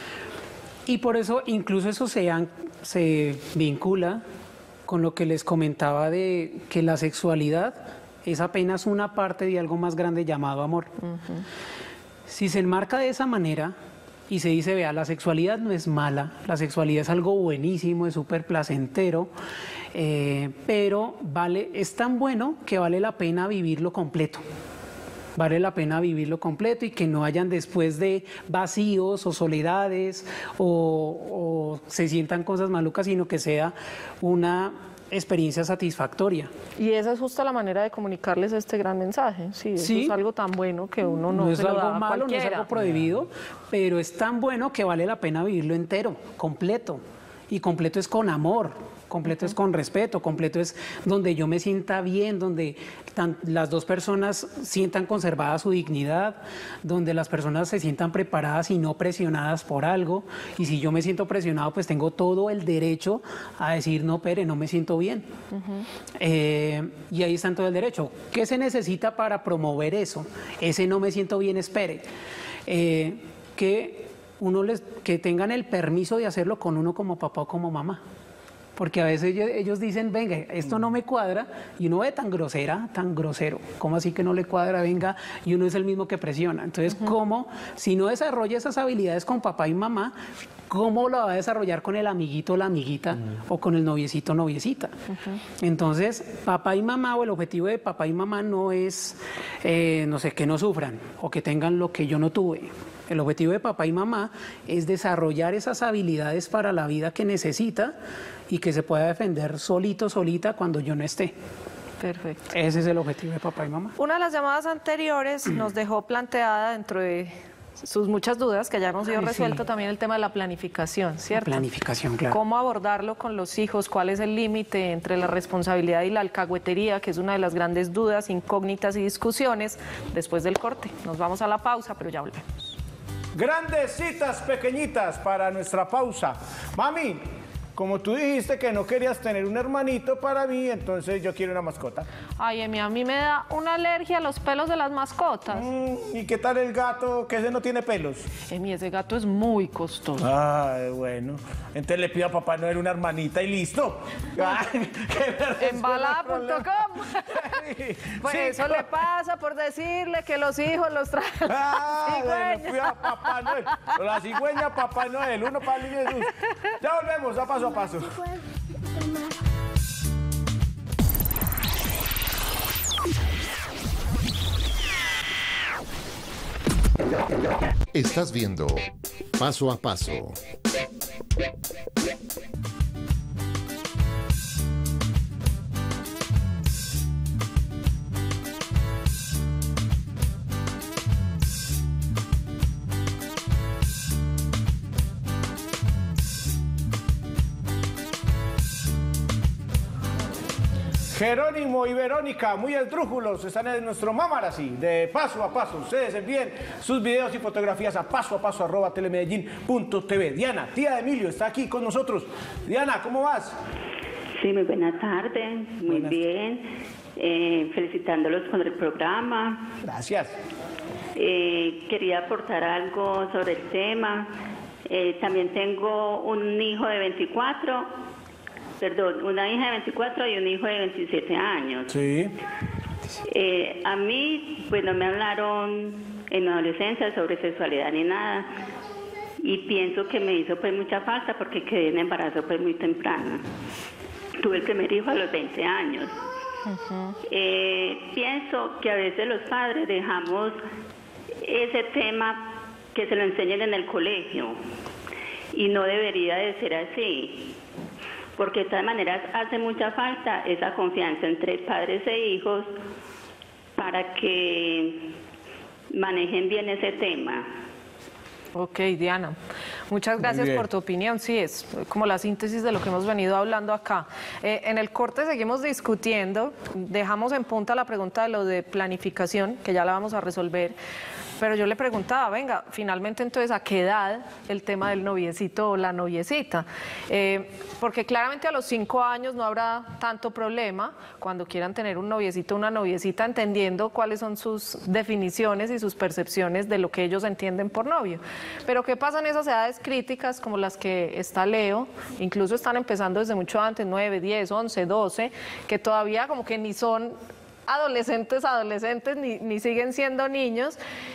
Y por eso incluso eso se, se vincula con lo que les comentaba de que la sexualidad es apenas una parte de algo más grande llamado amor. Uh-huh. Si se enmarca de esa manera y se dice, vea, la sexualidad no es mala, la sexualidad es algo buenísimo, es súper placentero, eh, pero vale, es tan bueno que vale la pena vivirlo completo. Vale la pena vivirlo completo y que no hayan después de vacíos o soledades o, o se sientan cosas malucas, sino que sea una experiencia satisfactoria. Y esa es justo la manera de comunicarles este gran mensaje. Sí, eso sí, es algo tan bueno que uno no, no es se lo algo da a malo, cualquiera. No es algo prohibido, pero es tan bueno que vale la pena vivirlo entero, completo. Y completo es con amor, Completo es con respeto, completo es donde yo me sienta bien, donde tan- las dos personas sientan conservada su dignidad, donde las personas se sientan preparadas y no presionadas por algo. Y si yo me siento presionado, pues tengo todo el derecho a decir, no, Pere, no me siento bien. Eh, y ahí está todo el derecho. ¿Qué se necesita para promover eso? Ese no me siento bien, espere. Eh, que uno les, que tengan el permiso de hacerlo con uno como papá o como mamá. Porque a veces ellos, ellos dicen, venga, esto no me cuadra, y uno ve tan grosera, tan grosero. ¿Cómo así que no le cuadra? Venga, y uno es el mismo que presiona. Entonces, ¿cómo, si no desarrolla esas habilidades con papá y mamá, cómo la va a desarrollar con el amiguito o la amiguita o con el noviecito o noviecita? Entonces, papá y mamá, o el objetivo de papá y mamá no es, eh, no sé, que no sufran o que tengan lo que yo no tuve. El objetivo de papá y mamá es desarrollar esas habilidades para la vida que necesita y que se pueda defender solito, solita cuando yo no esté. Perfecto. Ese es el objetivo de papá y mamá. Una de las llamadas anteriores nos dejó planteada dentro de sus muchas dudas, que ya hemos ido Ay, resuelto sí. también el tema de la planificación, ¿cierto? Planificación, claro. ¿Cómo abordarlo con los hijos? ¿Cuál es el límite entre la responsabilidad y la alcahuetería, que es una de las grandes dudas, incógnitas y discusiones? Después del corte. Nos vamos a la pausa, pero ya volvemos. Grandes citas pequeñitas para nuestra pausa. Mami, como tú dijiste que no querías tener un hermanito para mí, entonces yo quiero una mascota. Ay, Emi, a mí me da una alergia a los pelos de las mascotas. Mm, ¿y qué tal el gato que ese no tiene pelos? Emi, ese gato es muy costoso. Ay, bueno. Entonces le pido a Papá Noel una hermanita y listo. Embalada punto com. Pues Sí, eso le pasa por decirle que los hijos los traen Ah, la le pido a Papá Noel. La cigüeña Papá Noel, uno para el niño Jesús. Ya volvemos, a paso a paso. Estás viendo Paso a Paso. Jerónimo y Verónica, muy esdrújulos, están en nuestro Mamarazzi de Paso a Paso. Ustedes envíen sus videos y fotografías a paso a paso arroba telemedellín punto tv. Diana, tía de Emilio, está aquí con nosotros. Diana, ¿cómo vas? Sí, muy buena tarde, muy Buenas. bien. Eh, felicitándolos con el programa. Gracias. Eh, quería aportar algo sobre el tema. Eh, también tengo un hijo de veinticuatro, perdón, una hija de veinticuatro y un hijo de veintisiete años. Sí. Eh, a mí, pues no me hablaron en la adolescencia sobre sexualidad ni nada. Y pienso que me hizo pues mucha falta porque quedé en embarazo pues muy temprano. Tuve el primer hijo a los veinte años. Eh, pienso que a veces los padres dejamos ese tema que se lo enseñen en el colegio y no debería de ser así, porque de todas maneras hace mucha falta esa confianza entre padres e hijos para que manejen bien ese tema. Ok, Diana, muchas gracias bien. por tu opinión. Sí, es como la síntesis de lo que hemos venido hablando acá. Eh, en el corte seguimos discutiendo, dejamos en punta la pregunta de lo de planificación, que ya la vamos a resolver, pero yo le preguntaba, venga, finalmente entonces, ¿a qué edad el tema del noviecito o la noviecita? Eh, porque claramente a los cinco años no habrá tanto problema cuando quieran tener un noviecito o una noviecita, entendiendo cuáles son sus definiciones y sus percepciones de lo que ellos entienden por novio. Pero ¿qué pasa en esas edades críticas como las que está Leo? Incluso están empezando desde mucho antes, nueve, diez, once, doce, que todavía como que ni son adolescentes, adolescentes, ni, ni siguen siendo niños.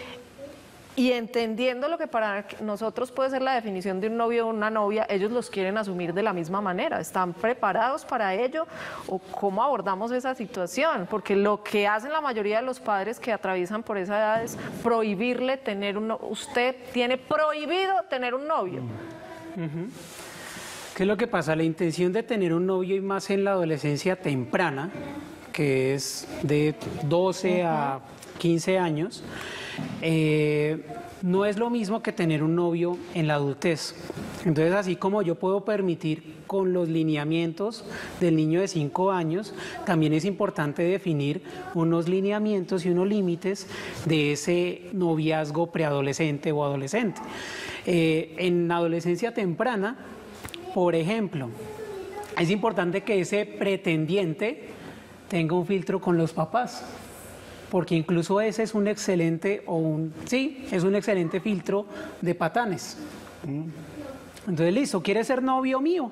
Y entendiendo lo que para nosotros puede ser la definición de un novio o una novia, ellos los quieren asumir de la misma manera. ¿Están preparados para ello? ¿O cómo abordamos esa situación? Porque lo que hacen la mayoría de los padres que atraviesan por esa edad es prohibirle tener un novio. Usted tiene prohibido tener un novio. Ujú. ¿Qué es lo que pasa? La intención de tener un novio y más en la adolescencia temprana, que es de doce a quince años, eh, no es lo mismo que tener un novio en la adultez. Entonces, así como yo puedo permitir con los lineamientos del niño de cinco años, también es importante definir unos lineamientos y unos límites de ese noviazgo preadolescente o adolescente. Eh, en adolescencia temprana, por ejemplo, es importante que ese pretendiente tenga un filtro con los papás, porque incluso ese es un excelente, o un, sí, es un excelente filtro de patanes. Entonces, listo, ¿quiere ser novio mío?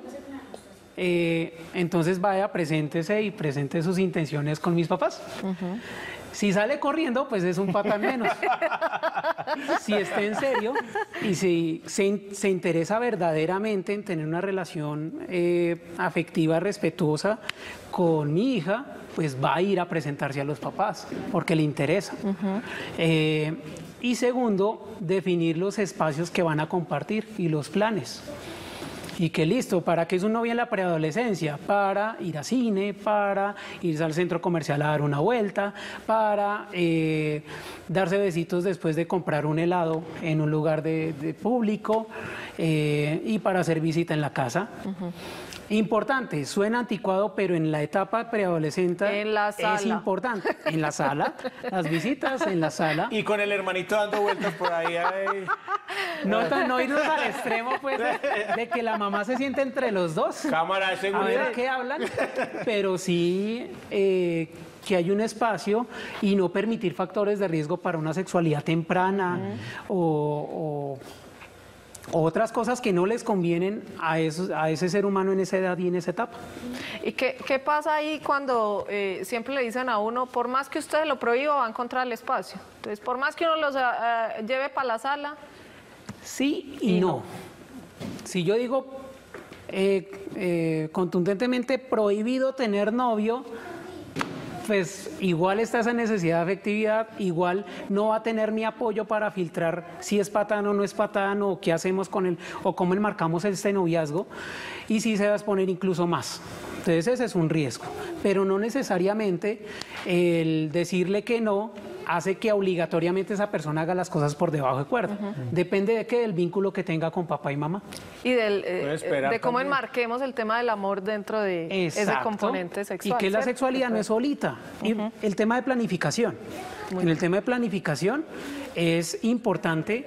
Eh, entonces vaya, preséntese y presente sus intenciones con mis papás. Uh-huh. Si sale corriendo, pues es un patán menos. Si está en serio y si se, se interesa verdaderamente en tener una relación eh, afectiva, respetuosa con mi hija, pues va a ir a presentarse a los papás, porque le interesa. Uh-huh. Eh, y segundo, definir los espacios que van a compartir y los planes. Y que listo, ¿para qué es un novio en la preadolescencia? Para ir a cine, para irse al centro comercial a dar una vuelta, para eh, darse besitos después de comprar un helado en un lugar de, de público eh, y para hacer visita en la casa. Uh-huh. Importante, suena anticuado, pero en la etapa preadolescente en la sala. Es importante. En la sala, las visitas en la sala. Y con el hermanito dando vueltas por ahí. ahí. No, no irnos al extremo, pues, de, de que la mamá se siente entre los dos. Cámara de seguridad. A ver qué hablan, pero sí eh, que hay un espacio y no permitir factores de riesgo para una sexualidad temprana uh-huh. o... o otras cosas que no les convienen a, esos, a ese ser humano en esa edad y en esa etapa. ¿Y qué, qué pasa ahí cuando eh, siempre le dicen a uno, por más que usted lo prohíba, va a encontrar el espacio? Entonces, por más que uno los uh, lleve para la sala... Sí y, y no. no. Si yo digo eh, eh, contundentemente prohibido tener novio, pues igual está esa necesidad de afectividad, igual no va a tener mi apoyo para filtrar si es patán o no es patán, o qué hacemos con él, o cómo enmarcamos este noviazgo, y sí se va a exponer incluso más. Entonces ese es un riesgo, pero no necesariamente el decirle que no hace que obligatoriamente esa persona haga las cosas por debajo de cuerda. Uh-huh. Depende de qué, del vínculo que tenga con papá y mamá. Y del, eh, de cómo también enmarquemos el tema del amor dentro de Exacto. ese componente sexual. Y que la sexualidad no es solita. Uh-huh. Y el tema de planificación. Muy en el tema de planificación es importante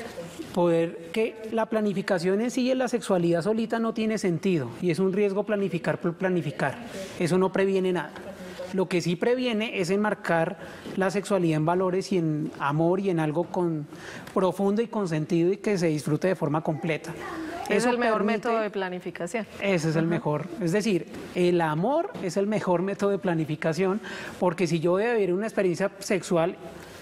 poder que la planificación en sí en la sexualidad solita no tiene sentido y es un riesgo planificar por planificar. Eso no previene nada. Lo que sí previene es enmarcar la sexualidad en valores y en amor y en algo con, profundo y con sentido y que se disfrute de forma completa. Es Eso el mejor permite, método de planificación. Ese es uh-huh. el mejor. Es decir, el amor es el mejor método de planificación porque si yo voy a vivir una experiencia sexual,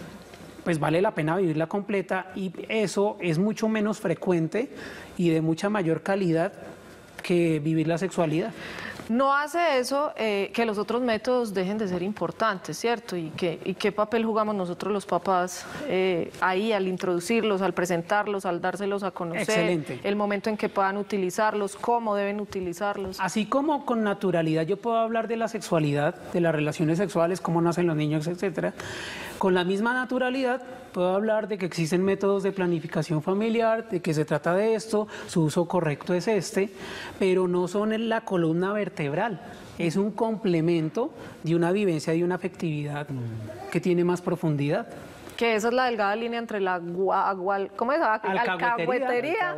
pues vale la pena vivirla completa y eso es mucho menos frecuente y de mucha mayor calidad que vivir la sexualidad. No hace eso eh, que los otros métodos dejen de ser importantes, ¿cierto? ¿Y qué, y qué papel jugamos nosotros los papás eh, ahí al introducirlos, al presentarlos, al dárselos a conocer? Excelente. El momento en que puedan utilizarlos, cómo deben utilizarlos. Así como con naturalidad yo puedo hablar de la sexualidad, de las relaciones sexuales, cómo nacen los niños, etcétera. Con la misma naturalidad puedo hablar de que existen métodos de planificación familiar, de que se trata de esto, su uso correcto es este, pero no son en la columna vertebral, es un complemento de una vivencia y una afectividad que tiene más profundidad. Que esa es la delgada línea entre la guagual, ¿cómo es? Alcahuetería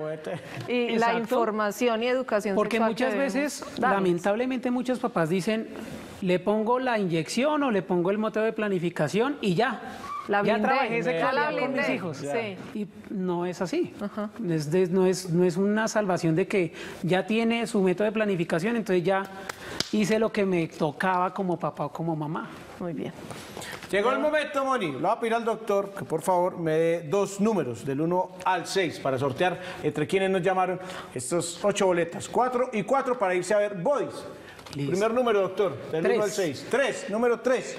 y Exacto. la información y educación Porque sexual muchas veces, darles. lamentablemente, muchos papás dicen, le pongo la inyección o le pongo el método de planificación y ya. La ya blindé, trabajé sexualidad la con mis hijos. Sí. Y no es así. Uh-huh. es de, no, es, no es una salvación de que ya tiene su método de planificación, entonces ya hice lo que me tocaba como papá o como mamá. Muy bien. Llegó el momento, Moni. Le voy a pedir al doctor que por favor me dé dos números, del uno al seis, para sortear entre quienes nos llamaron estos ocho boletas. cuatro y cuatro para irse a ver Bodies. Listo. Primer número, doctor, del uno al seis. tres, número tres.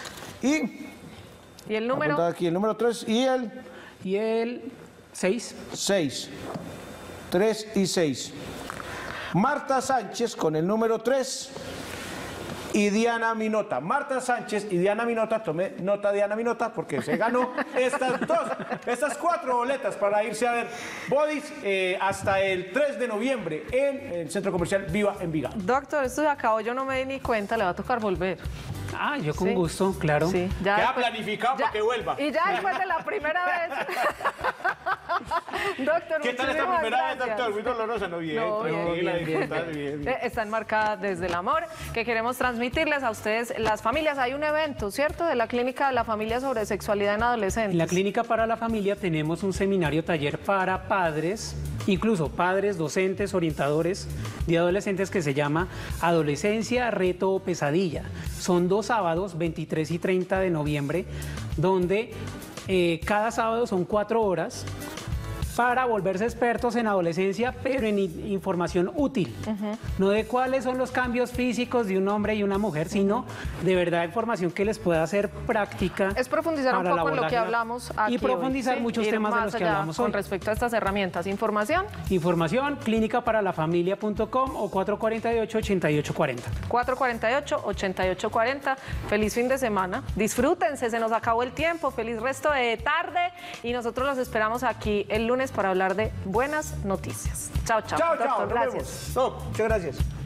Y... ¿Y el número? Aquí el número tres y el... Y el seis. seis. tres y seis. Marta Sánchez con el número tres. y Diana Minota. Marta Sánchez y Diana Minota, tomé nota Diana Minota porque se ganó estas dos, estas cuatro boletas para irse a ver Bodies eh, hasta el tres de noviembre en el Centro Comercial Viva Envigado. Doctor, esto se acabó, yo no me di ni cuenta, le va a tocar volver. Ah, yo con Sí. gusto, claro. Sí, Ya, después- planificado ya- para que vuelva. Y ya después de la primera vez. Doctor, ¿Qué tal esta muchísimas primera vez, gracias. doctor? Muy dolorosa, ¿no? Bien, No, bien, tranquila, bien, bien, disfrutar, bien. bien, bien. Eh, Está enmarcada desde el amor, que queremos transmitirles a ustedes, las familias. Hay un evento, ¿cierto?, de la Clínica de la Familia sobre sexualidad en adolescentes. En la Clínica para la Familia tenemos un seminario taller para padres, incluso padres, docentes, orientadores de adolescentes que se llama Adolescencia, Reto o Pesadilla. Son dos sábados, veintitrés y treinta de noviembre, donde eh, cada sábado son cuatro horas para volverse expertos en adolescencia, pero en in- información útil. No de cuáles son los cambios físicos de un hombre y una mujer, sino de verdad información que les pueda hacer práctica. Es profundizar un para el poco en lo que abordaje hablamos aquí y profundizar hoy, ¿sí? muchos Ir temas de más los que allá hablamos con hoy. respecto a estas herramientas. Información, Información, clínica para la familia punto com o cuatro cuatro ocho, ocho ocho cuatro cero. cuatro cuatro ocho, ocho ocho cuatro cero. Feliz fin de semana. Disfrútense, se nos acabó el tiempo. Feliz resto de tarde. Y nosotros los esperamos aquí el lunes para hablar de buenas noticias. Chao, chao. Chao, Doctor, chao. Nos gracias. vemos. No, muchas gracias.